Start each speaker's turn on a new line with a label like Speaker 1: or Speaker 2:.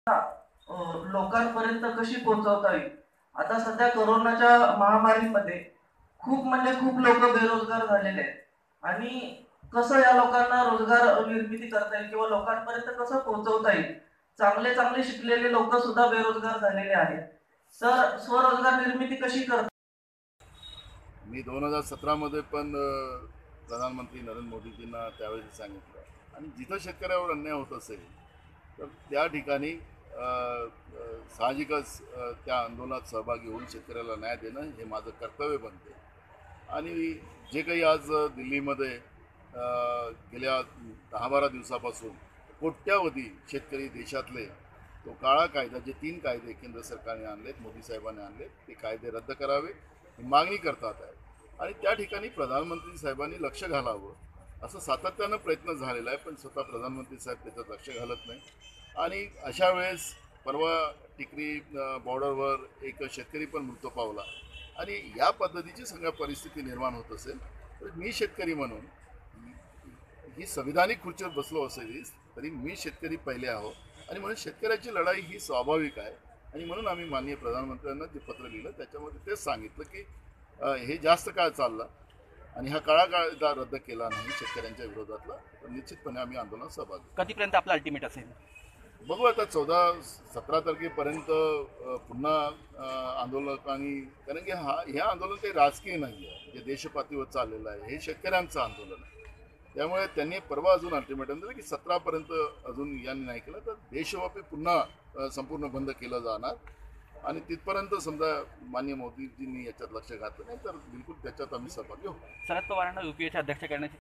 Speaker 1: लोकांपर्यंत कशी पोहोचवता येईल. आता सध्या कोरोनाच्या महामारीमध्ये खूप लोक बेरोजगार झालेले आहेत आणि कसं या लोकांना रोजगार निर्मिती करता येईल किंवा लोकांपर्यंत कसं पोहोचवता येईल. चांगले चांगले शिकलेले लोक सुद्धा बेरोजगार झालेले आहेत. तर स्वरोजगार निर्मिती कशी करता.
Speaker 2: मी 2017 मध्ये पण प्रधानमंत्री नरेंद्र मोदीजींना त्यावेळी सांगितलं आणि जिथं शेतकऱ्यावर अन्याय होत असेल तर त्या ठिकाणी साहजिकच त्या आंदोलनात सहभागी होऊन शेतकऱ्याला न्याय देणं हे माझं कर्तव्य बनते. आणि जे काही आज दिल्लीमध्ये गेल्या 10-12 दिवसापासून कोट्यावधी शेतकरी देशातले तो काळा कायदा, जे 3 कायदे केंद्र सरकारने आणलेत, मोदी साहेबांनी आणलेत, ते कायदे रद्द करावे ही मागणी करतात आहे. आणि त्या ठिकाणी प्रधानमंत्री साहेबांनी लक्ष घालावं असं सातत्यानं प्रयत्न झालेला आहे, पण स्वतः प्रधानमंत्री साहेब त्याच्यात लक्ष घालत नाही. आणि अशा वेळेस परवा टिकरी बॉर्डरवर एक शेतकरी पण मृत्यू पावला. आणि या पद्धतीची सगळ्या परिस्थिती निर्माण होत असेल तर मी शेतकरी म्हणून ही संविधानिक खुर्चीवर बसलो असेल तरी मी शेतकरी पहिले आहो. आणि म्हणून शेतकऱ्याची लढाई ही स्वाभाविक आहे. आणि म्हणून आम्ही माननीय प्रधानमंत्र्यांना जे पत्र लिहिलं त्याच्यामध्ये तेच सांगितलं की हे जास्त काळ चाललं आणि हा काळा कायदा रद्द केला नाही शेतकऱ्यांच्या विरोधातला तर निश्चितपणे आम्ही आंदोलनात सहभागी.
Speaker 3: कधीपर्यंत आपलं अल्टिमेट असेल?
Speaker 2: बघू आता 14-17 तारखेपर्यंत पुन्हा आंदोलकांनी, कारण की हे आंदोलन काही राजकीय नाही आहे, जे देशपातळीवर चाललेलं आहे, हे शेतकऱ्यांचं आंदोलन आहे. त्यामुळे त्यांनी परवा अजून अल्टिमेटम दिलं की 17पर्यंत अजून यांनी नाही केलं तर देशव्यापी पुन्हा संपूर्ण बंद केलं जाणार. आणि तिथपर्यंत समजा माननीय मोदीजींनी याच्यात लक्ष घातलं नाही तर बिलकुल त्याच्यात आम्ही सहभागी होऊ.
Speaker 3: शरद पवारांना युपीएचे अध्यक्ष करण्याची